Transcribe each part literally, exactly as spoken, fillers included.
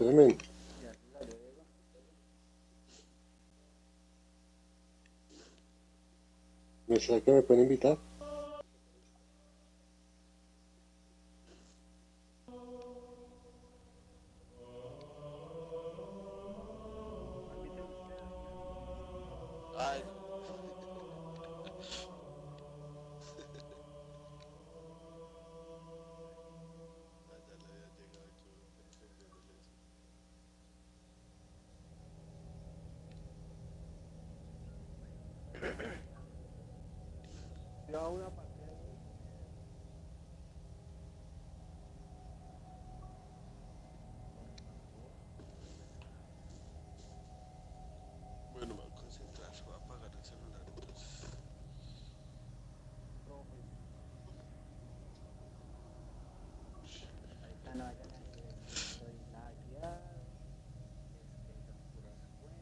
espérame. ¿Será que me pueden invitar? Ay, Yo una partida. bueno, me voy a concentrar, voy a apagar el celular entonces. Ahorita no vayan a decir que estoy lagueado, es que son puras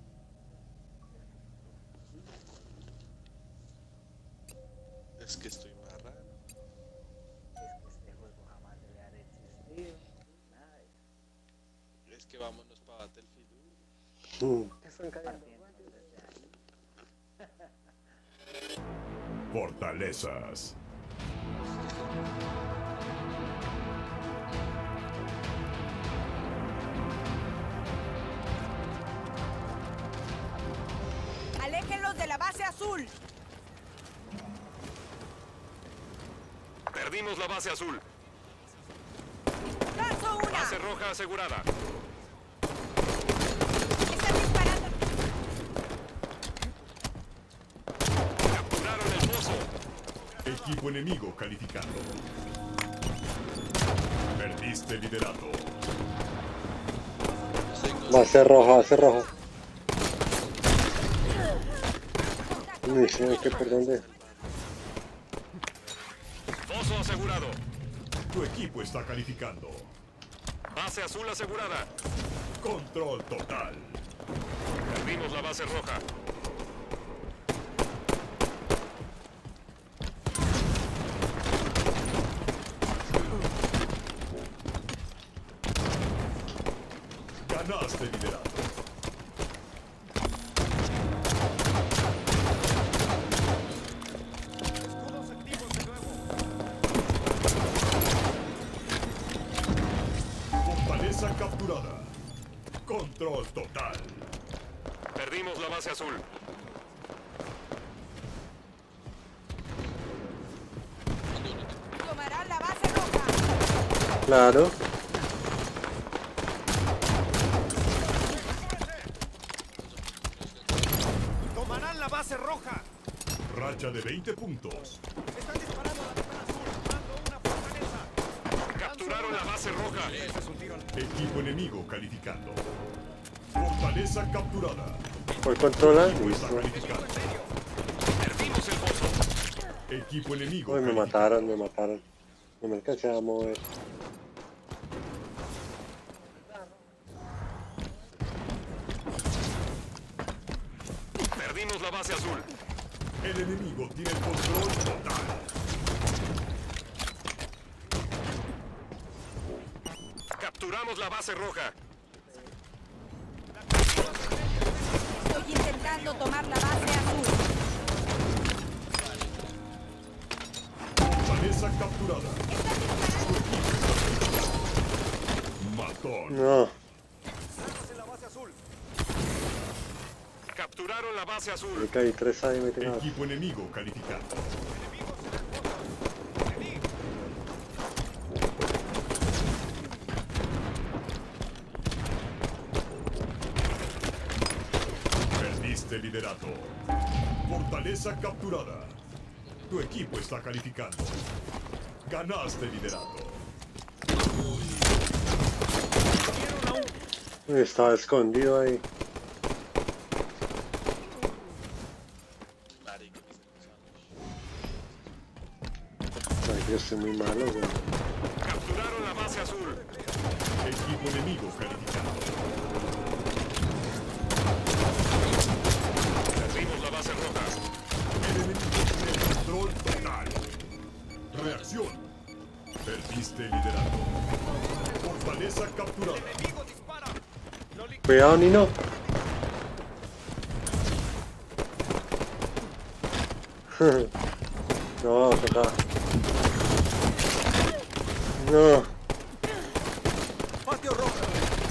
cuentas, Es que estoy marrano. es que este juego jamás debe haber existido, nada de eso. Es que vámonos para Battlefield. Mm. Están cayendo desde ahí. Fortalezas. ¡Aléjenlos de la base azul! Perdimos la base azul. ¡Lanzo una! Base roja asegurada. ¡Están disparando! Capturaron el pozo. Equipo enemigo calificando. Perdiste liderato. Base roja, base roja. Ni sé qué por dónde. Pozo asegurado. Tu equipo está calificando. Base azul asegurada. Control total. Perdimos la base roja. Ganaste liderato. Fortaleza capturada. Control total. Perdimos la base azul. ¡Tomarán la base roja! Claro. Tomarán la base roja. Racha de veinte puntos. Están disparando a la zona azul. Mando una fortaleza. Capturaron la base roja. Ese es un tiro. Equipo enemigo calificando. Fortaleza capturada. ¿Cuál controla? Equipo está Listo. calificando. Perdimos el pozo. Equipo enemigo Uy, me calificando. mataron, me mataron. No me alcancé a mover. Perdimos la base azul. El enemigo tiene el control total. Capturamos la base roja. Estoy intentando tomar la base azul. Fortaleza capturada. Matón. No. La base azul. Capturaron la base Me azul. caí tres ahí, me tiraron. Equipo enemigo calificando. Perdiste liderato. Fortaleza capturada. Tu equipo está calificando. Ganaste liderato. Estaba escondido ahí. Ay, yo estoy muy malo, güey. Capturaron la base azul. Equipo enemigo calificando. Perdimos la base roja. El enemigo tiene el control total. Reacción. Perdiste liderato. Fortaleza capturada. ¡Enemigo dispara! Cuidado, Nino. No, toca. No. Patio rojo.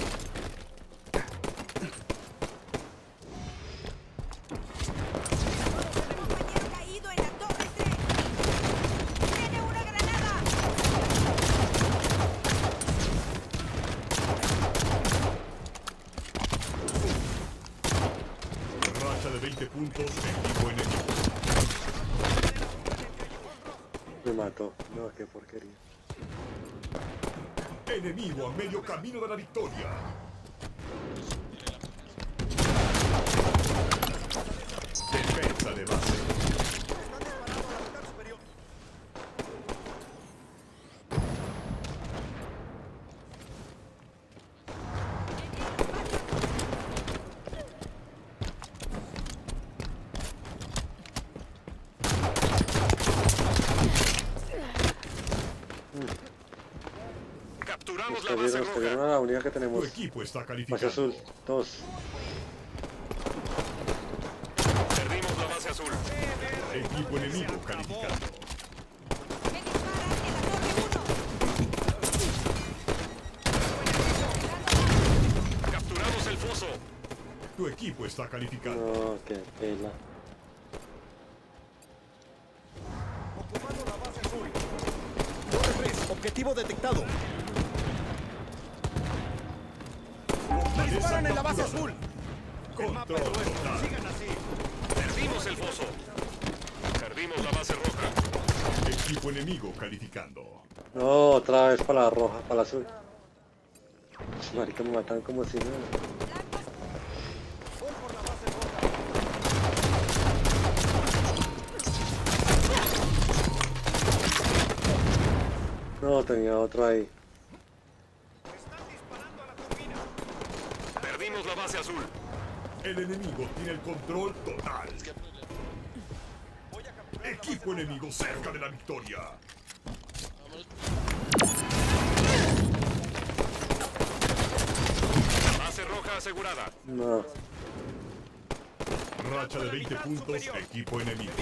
Compañero caído en la torre tres. ¡Tiene una granada! Racha de veinte puntos, equipo enemigo. Me mató. No, qué porquería. Enemigo a medio camino de la victoria. Defensa de base. Capturamos Nos la base cayeron, nos cayeron roja. a la unidad que Tu tenemos. equipo está Base calificado. azul. Dos. Perdimos la base azul. Equipo enemigo calificado. ¡Me disparan en la torre uno! Capturamos el foso. Tu equipo está calificado. No, qué pela. Ocupando la base azul. Torre tres. Objetivo detectado. Disparan en la base azul. Control total. Sigan así. Perdimos el foso. Perdimos la base roja. Equipo enemigo calificando. No, otra vez para la roja, para la azul. Ch, marica, me matan como si nada. Voy por la base roja. No, tenía otro ahí. Están disparando a la turbina. Perdimos la base azul. El enemigo tiene el control total. Voy a capturar Equipo enemigo cerca de la victoria. base roja asegurada. No. Racha de veinte puntos, equipo enemigo.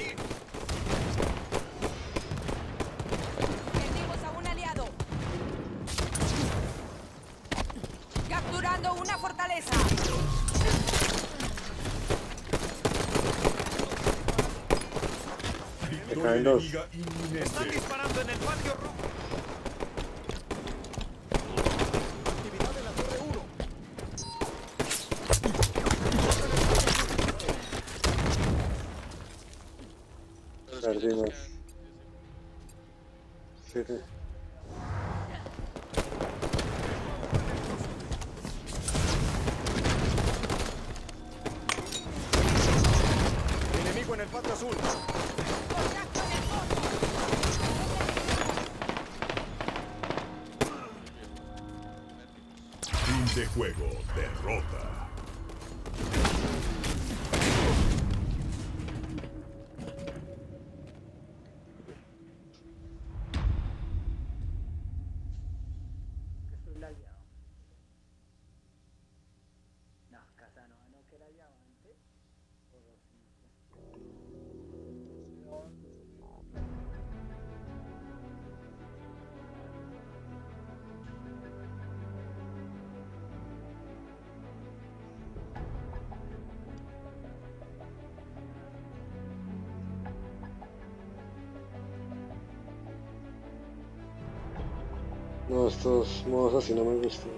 Perdimos a un aliado. Capturando una fortaleza. Victoria caen dos. enemiga Están inminente. disparando en el patio rojo. Actividad de la torre uno. Perdimos. Sí, sí. Enemigo en el patio azul. Contacto en el fondo. Fin de juego, derrota. Que estoy lagueado. No, Casanova no que era diamante. O dos No, estos modos así no me gustan.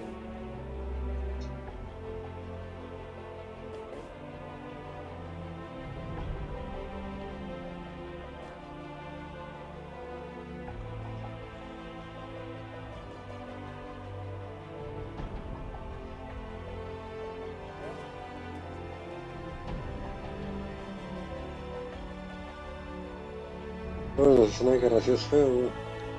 Bueno, la zona de guerra sí es feo, güey.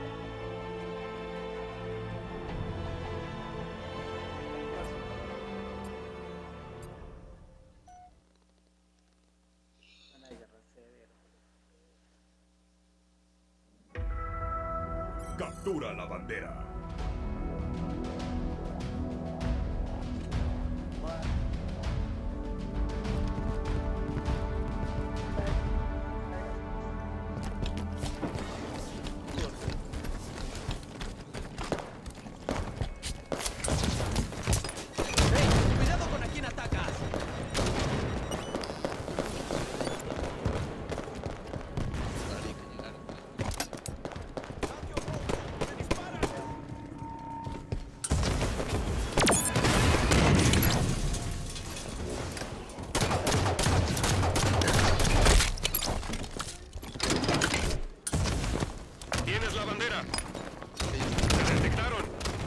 Una guerra severa. Captura la bandera. Bueno, la bandera. Se detectaron.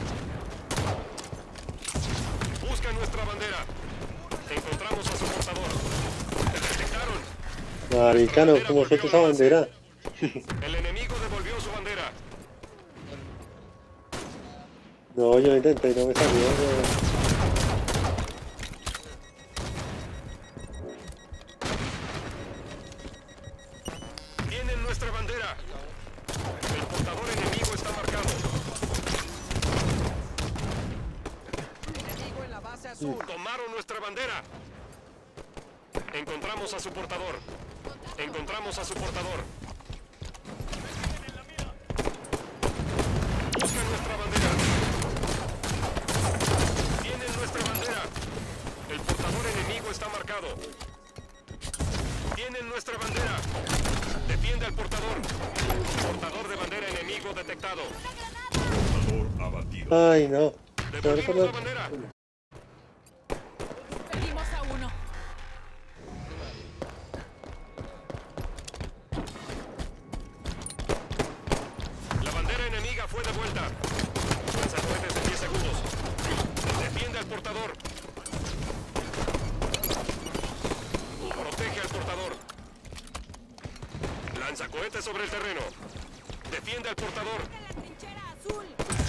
Buscan nuestra bandera. Encontramos a su portador. Se detectaron. Maricano, ¿cómo suelta esa bandera? El enemigo devolvió su bandera. No, yo intenté y no me salió. No. Tienen nuestra bandera. El portador enemigo está marcado. Enemigo en la base azul. Tomaron nuestra bandera. Encontramos a su portador. Encontramos a su portador. Buscan nuestra bandera. Tienen nuestra bandera. El portador enemigo está marcado. Tienen nuestra bandera. Defiende al portador. Portador de bandera enemigo detectado. Portador abatido. Ay, no. Devolvimos la bandera. Perdimos a uno. La bandera enemiga fue devuelta. Lanzacohetes en diez segundos. Defiende al portador. Protege al portador. Lanzacohetes sobre el terreno. Defiende al portador. En la trinchera azul.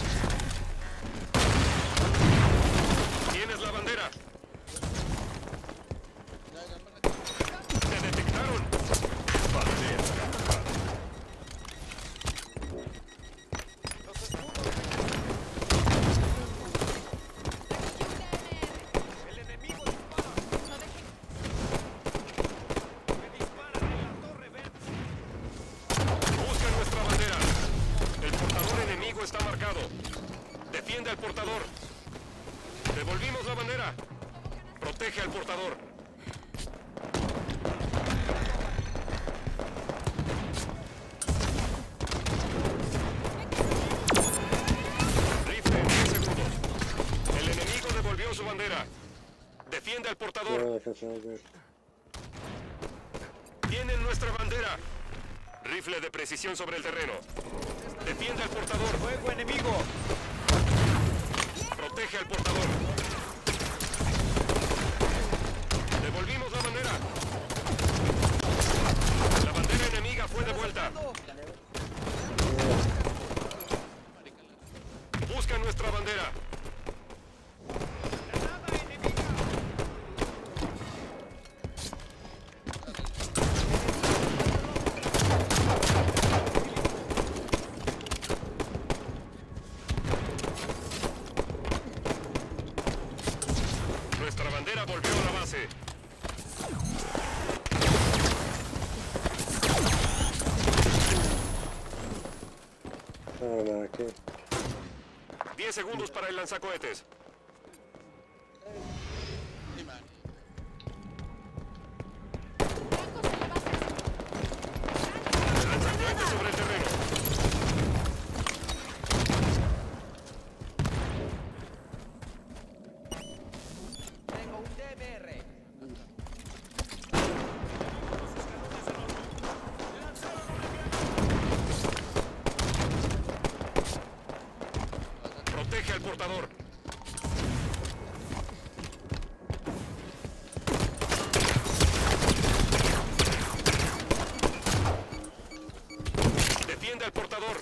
Tienes la bandera. Se detectaron. Bandera. El enemigo dispara. No dejen. Me disparan en la torre verde. Busca nuestra bandera. El portador enemigo está marcado. Defiende al portador. Devolvimos la bandera. Protege al portador. Rifle en diez segundos. El enemigo devolvió su bandera. Defiende al portador. No, eso se va a ver. Tienen nuestra bandera. Rifle de precisión sobre el terreno. Defiende al portador. Fuego enemigo. Protege al portador. Devolvimos la bandera. La bandera enemiga fue devuelta. Busca nuestra bandera. Granada enemiga. Nuestra bandera volvió a la base. No, nada, ¿qué? diez segundos para el lanzacohetes. Blancos en la base azul. Lanzacohetes sobre el terreno. Tengo un D M R. Protege al portador. Defiende al portador.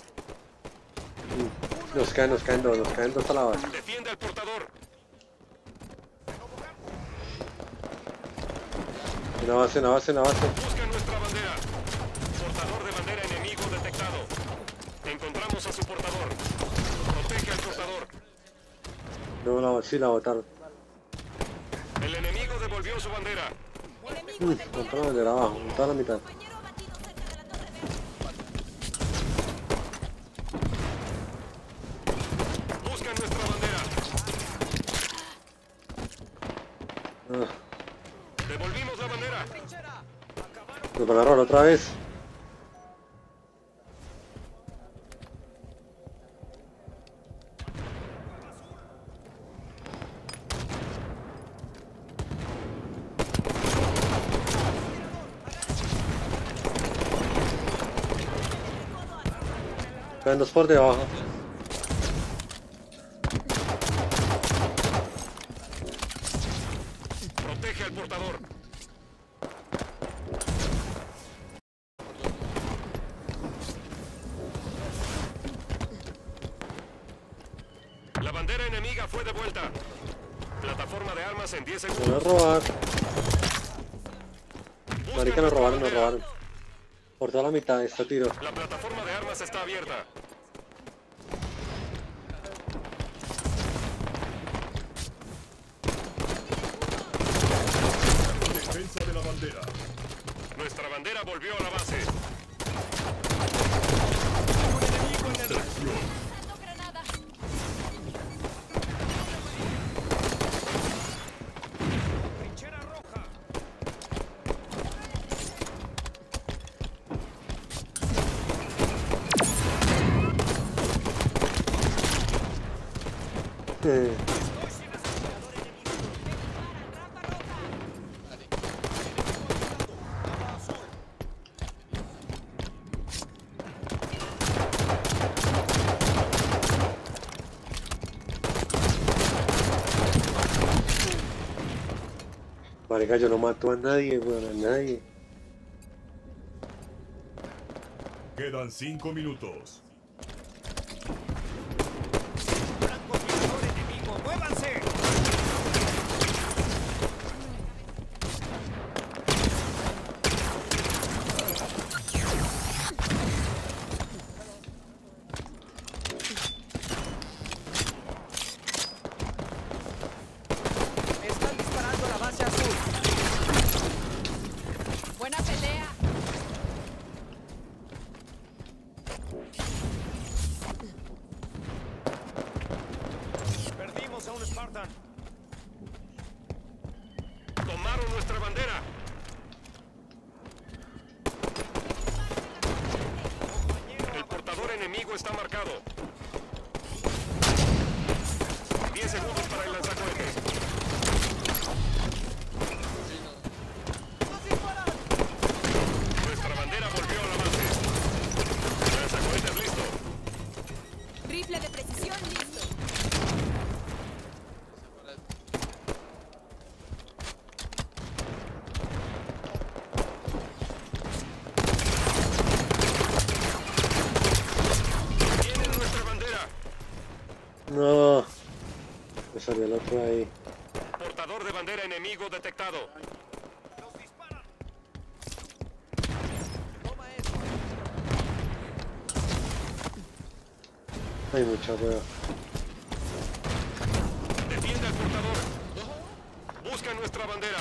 Nos caen, nos caen dos, nos caen dos a la base. Defiende al portador. Una base, una base, una base. Busca nuestra bandera. Portador de bandera enemigo detectado. Encontramos a su portador. Protege al portador. No, la, sí, la botaron. El enemigo devolvió su bandera. Enemigo Mm, en el botaron la pilar. bandera abajo, toda la mitad. Compañero abatido cerca de la torre verde. Busca nuestra bandera. Ah, Devolvimos la bandera. Trinchera. Acabaron. nos agarraron otra vez. Quedan dos por debajo. Protege al portador. La bandera enemiga fue devuelta. Plataforma de armas en diez Me segundos. voy a robar. Busca Marica, nos nuestra robaron, nos bandera. robaron. Por toda la mitad, está tiro. La plataforma de armas está abierta. Defensa de la bandera. Nuestra bandera volvió a la base. Tracción. Lanzando granada. Trinchera roja. Eh, Rampa roja. Marica, yo no mato a nadie, weón, a nadie. Quedan cinco minutos. Francotirador enemigo. ¡Muévanse! Están disparando a la base azul. Buena pelea. Perdimos a un Spartan. Tomaron nuestra bandera. El portador enemigo está marcado. diez segundos para el lanzacohetes. Nuestra bandera volvió a la base. Lanzacohetes listo. Rifle de precisión listo. Tienen nuestra bandera. No. Me salió el otro ahí. Portador de bandera enemigo detectado. ¡Nos disparan! Toma eso. Hay mucha hueva. Defiende al portador. Busca nuestra bandera.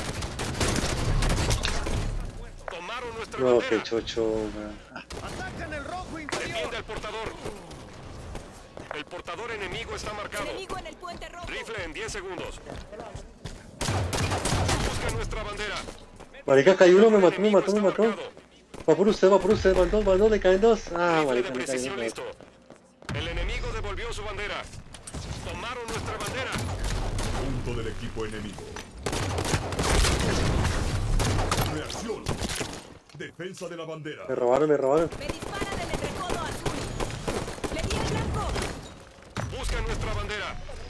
Tomaron nuestra No, bandera. qué chocho, weón. ¡Atacan el rojo interior! Defiende al portador. El portador enemigo está marcado. Enemigo en el puente rojo. Rifle en diez segundos. Busca nuestra bandera. Marica, caí uno, me mató, me Enemigo mató, me está mató. marcado. Va por usted, va por usted, van dos, van dos, le caen dos. Ah, Rifle marica, de me precisión caí listo. El enemigo devolvió su bandera. Tomaron nuestra bandera. Punto del equipo enemigo. Reacción. Defensa de la bandera. Me robaron, me robaron. Me disparan en el recodo azul. Le di el blanco. Busca nuestra bandera.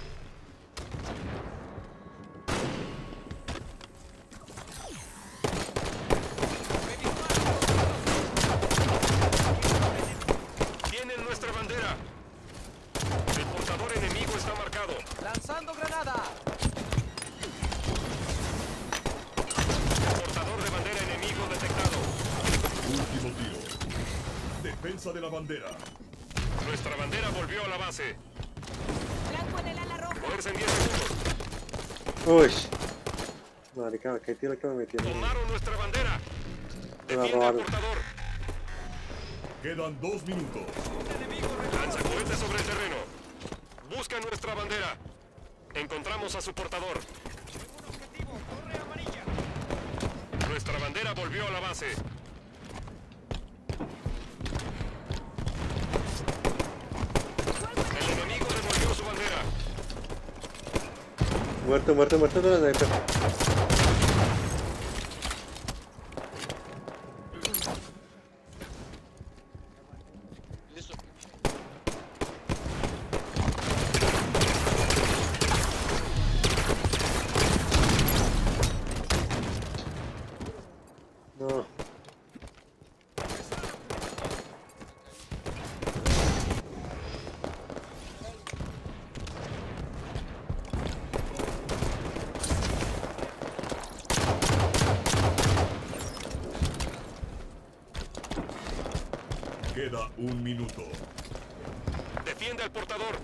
Tienen nuestra bandera. El portador enemigo está marcado. ¡Lanzando granada! Portador de bandera enemigo detectado. Último tiro. Defensa de la bandera. Nuestra bandera volvió a la base. Blanco en el ala roja. Moverse en diez segundos. Uy. Marica, qué tiro que me metieron. Tomaron nuestra bandera. Me la Defiende al robaron. portador. Quedan dos minutos. Lanza cohetes sobre el terreno. Busca nuestra bandera. Encontramos a su portador. Un objetivo, torre amarilla. Nuestra bandera volvió a la base. El enemigo devolvió su bandera. Muerto, muerto, muerto de la sniper. Listo. Queda un minuto. Defiende al portador.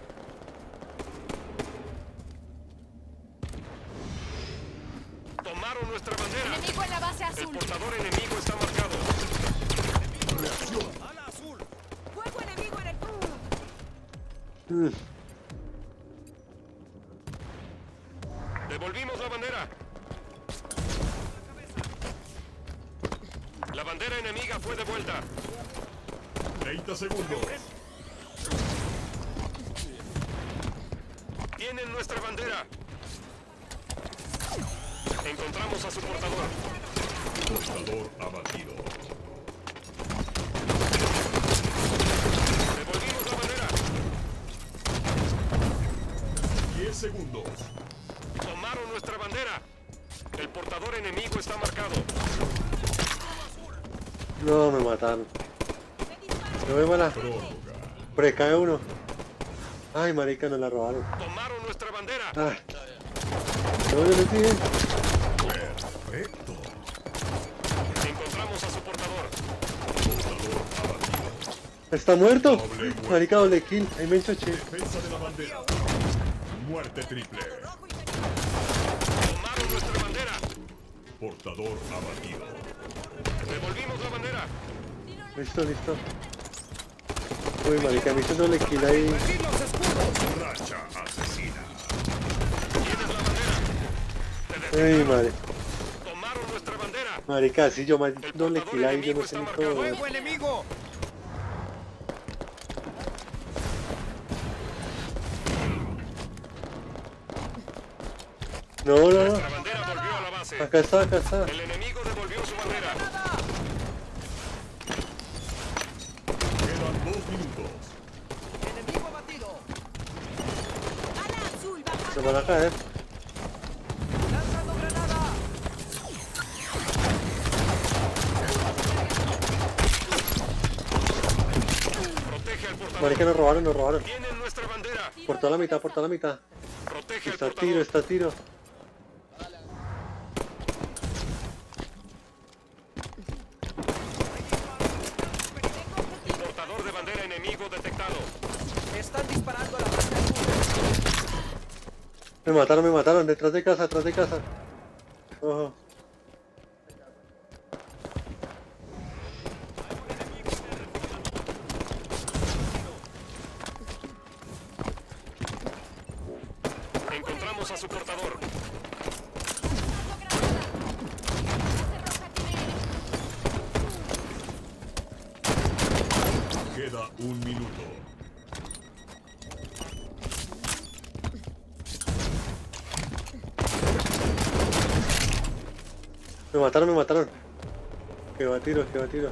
Tomaron nuestra bandera. Enemigo en la base El azul. portador enemigo está marcado. Reacción. ¡Ala azul! Fuego enemigo en el... Mm. Devolvimos la bandera. La bandera enemiga fue devuelta. treinta segundos. Tienen nuestra bandera. Encontramos a su portador. Portador abatido. Devolvimos la bandera. diez segundos. Tomaron nuestra bandera. El portador enemigo está marcado. No, me mataron. No me mala. Prórroga. Precae uno. Ay, marica, nos la robaron. Tomaron nuestra bandera. Ah. No, yo le dije. Perfecto. Encontramos a su portador. Portador abatido. ¿Está muerto? Doble muerte. Marica, doble kill. Ahí me enchoché. Defensa de la bandera. Muerte triple. Tomaron nuestra bandera. Portador abatido. Devolvimos la bandera. Listo, listo. Uy, marica, me hizo doble kill ahí. ¡Perdí los escudos! Racha asesina. Tienes la bandera. Te Ay, despejaron. madre. Tomaron nuestra bandera. Marica, sí, yo más El doble portador kill ahí, yo enemigo no sé está ni marcado. cómo. ¡Fuego enemigo! No, no, no. Nuestra bandera volvió a la base. Acá está, acá está. El enemigo devolvió su bandera. Quedan dos minutos. ¡Enemigo abatido! Ala azul baja. Se van a caer. ¡Lanzando granada! Protege al portador. Marica, nos robaron, nos robaron. Tienen nuestra bandera. Por toda la mitad, por toda la mitad. Protege al Está portador. tiro, está tiro. Portador de bandera enemigo detectado. Están disparando a la base azul. Me mataron, me mataron. Detrás de casa, detrás de casa. Ojo. Encontramos a su portador. Queda un minuto. Me mataron, me mataron. Que va tiro, que va tiro.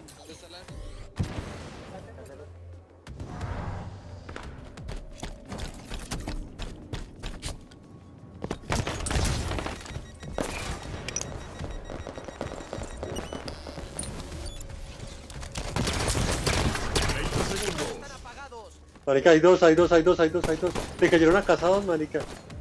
treinta segundos. ¡Están apagados! Marica, hay dos, hay dos, hay dos, hay dos, hay dos. Se cayeron a casados, marica.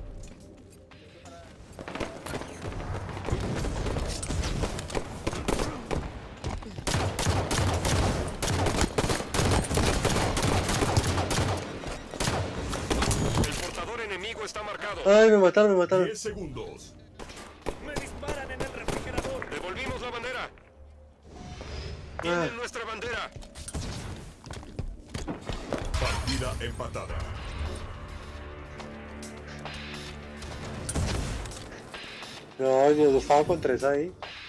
El portador enemigo está marcado. Ay, me mataron, me mataron. diez segundos. ¡Me disparan en el refrigerador! Devolvimos la bandera. Ah, Tienen nuestra bandera. Partida empatada. no, yo, yo estaba con tres ahí.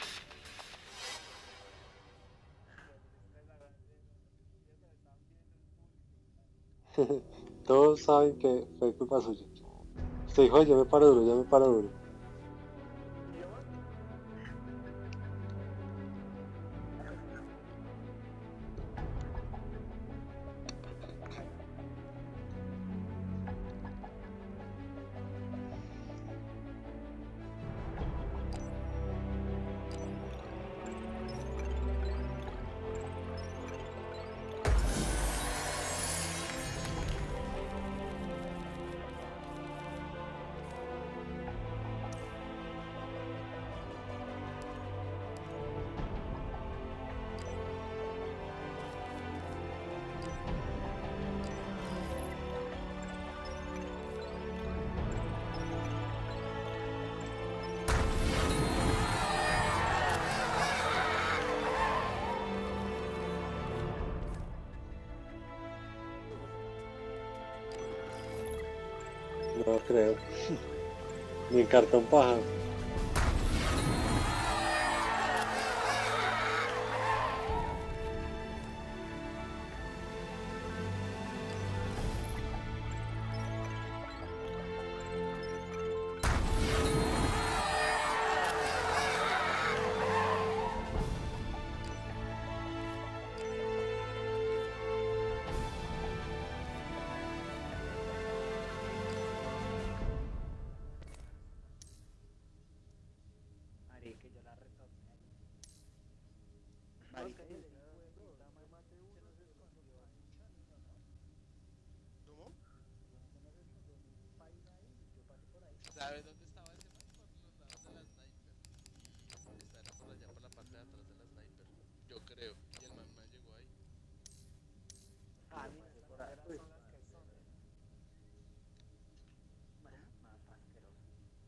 Todos saben que fue culpa suya. Usted dijo, yo me paro duro, yo me paro duro. No creo. Ni en cartón paja. Marica, yo la retomé. Marica, yo le ¿Cómo? ¿Sabes dónde estaba ese man? Por los lados de la sniper. Estará por allá, por la parte de atrás de la sniper. Yo creo. Y el man no llegó ahí. Ah, mira, por ahí. Uy. Bueno, más asqueroso.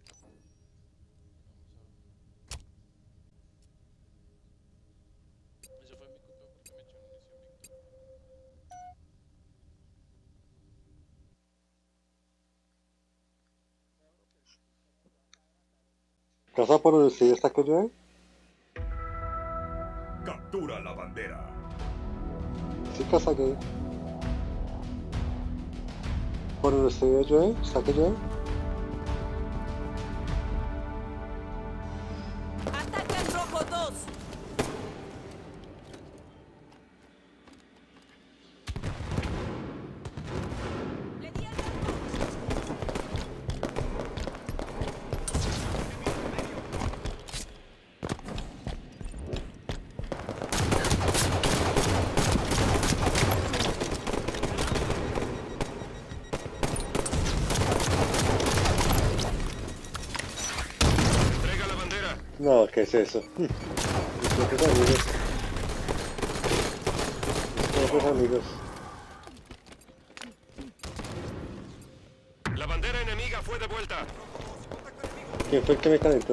Eso fue mi culpa porque me echó munición, Víctor. ¿Casa por donde sí está que llueve? Captura la bandera. Sí, casa que por donde se llueve, está que llueve. Atacan rojo dos. Le di al blanco. Entrega la bandera. No, ¿qué es eso? Mis propios amigos. Mis propios amigos. La bandera enemiga fue devuelta. ¿Quién fue el que me calentó?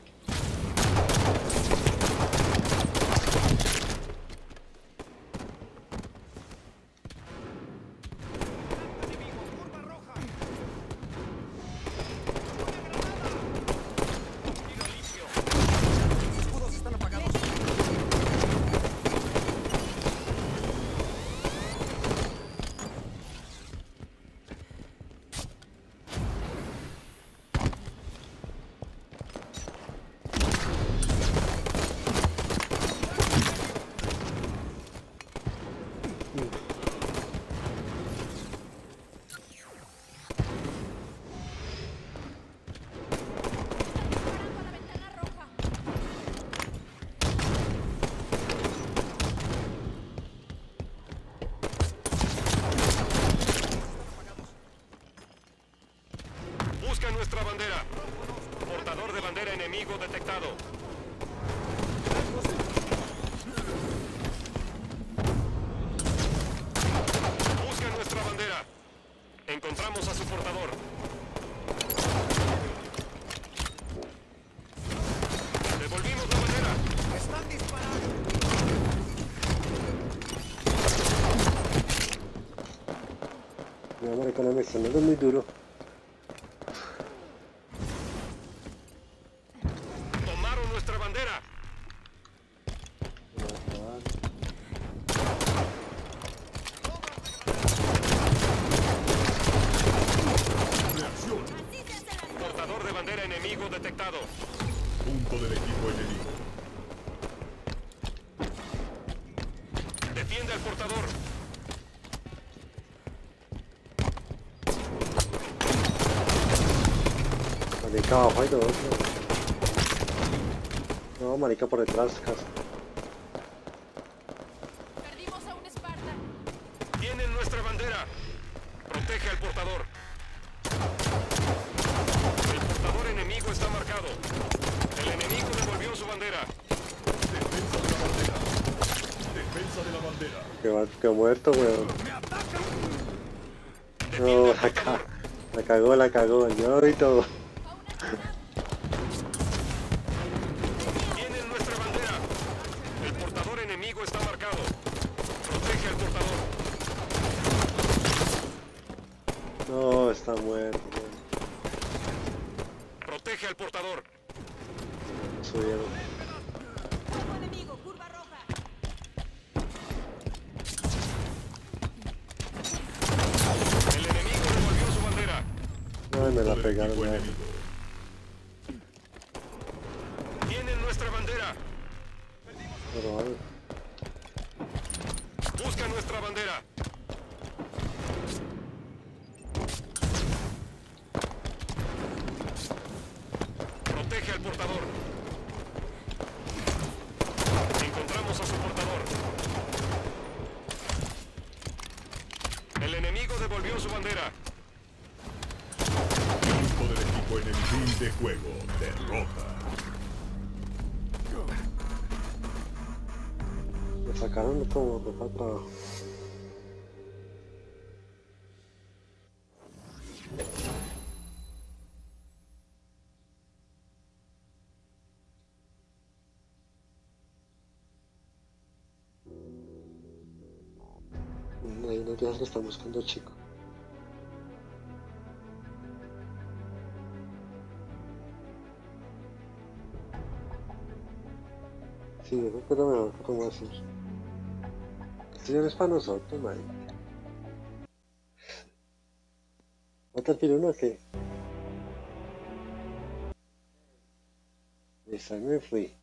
Disparando a la ventana roja. Busca nuestra bandera. Portador de bandera enemigo detectado. Busca nuestra bandera. Encontramos a su portador. Devolvimos la bandera. ¡Están disparando! Mi amor, economía, no es muy duro. Tomaron nuestra bandera. Reacción. Así se hacen las cosas. Portador de bandera enemigo detectado. Punto del equipo enemigo. Defiende al portador. Marica, abajo hay dos. No, no marica, por detrás, casa. Perdimos a un Esparta. Tienen nuestra bandera. Protege al portador. El portador enemigo está marcado. El enemigo devolvió su bandera. Defensa de la bandera. Defensa de la bandera. Que, va, que muerto, weón. Defiende No, al la, portador. ca la cagó, la cagó. Yo y todo. A una zona. Tienen nuestra bandera. El portador enemigo está marcado. Protege al portador. No, está muerto, weón. Protege al portador. Subieron. Fuego enemigo, curva roja. El enemigo devolvió su bandera. Ay, me la Del pegaron. equipo Ya. enemigo. Tienen nuestra bandera. Pero vale. Busca nuestra bandera. Protege al portador. Encontramos a su portador. El enemigo devolvió su bandera. Grupo del equipo enemigo. Fin de juego. Derrota. Me sacaron como de para trabajo. Hay unos días que están buscando chico. Sí, yo creo que es lo mejor que podemos hacer. Esto ya no es para nosotros, man. ¿Battlefield uno qué? Esa me fui.